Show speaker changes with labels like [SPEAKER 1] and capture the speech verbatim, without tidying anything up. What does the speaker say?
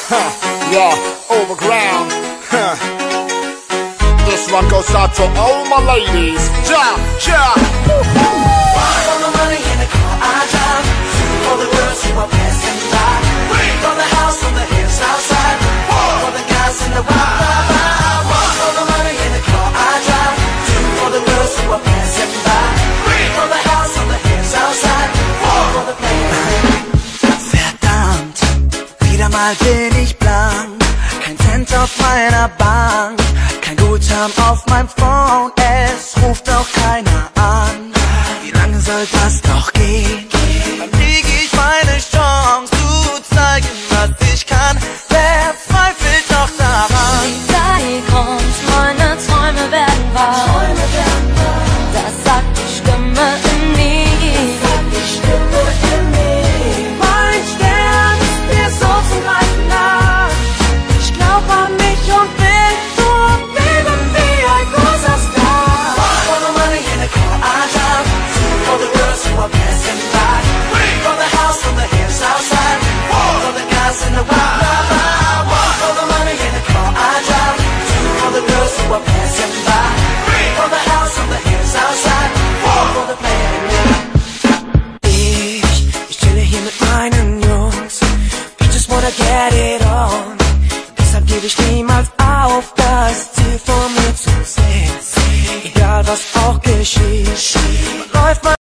[SPEAKER 1] Huh, yeah, overground. Huh. This one goes out to all my ladies. Ja, ja.
[SPEAKER 2] For the money in the car I drive, for the girls who are passing by, for the house on the hills outside, for the guys in the wild. For the money in the car I drive, for the girls who are passing by, for the house on the hills outside, for the players. Verdammt, wieder mal bin ich blank, kein Cent auf meiner Bank, kein Guthaben auf meinem Phone, es ruft auch keiner an. Wie lange soll das noch gehen? Wann krieg ich meine Chance zu zeigen, was ich kann? Wer zweifelt noch daran?
[SPEAKER 3] Die Zeit kommt, meine Träume werden wahr. Das sagt die Stimme in mir.
[SPEAKER 2] Mein Stern ist mir so zum Greifen nah. Ich glaub an mich und will nur leben wie ein großer Star. For the money in the car I drive, for the girls who are passing by, for the house on the hills outside, for the guys in the wild. For the money in the car I drive, for the girls who are passing by, for the house on the hills outside, for the players. Ich, ich chille hier mit meinen Jungs, we just wanna get it on. Deshalb gebe ich niemals auf, das Ziel vor mir zu sehen. Egal was auch geschieht, läuft man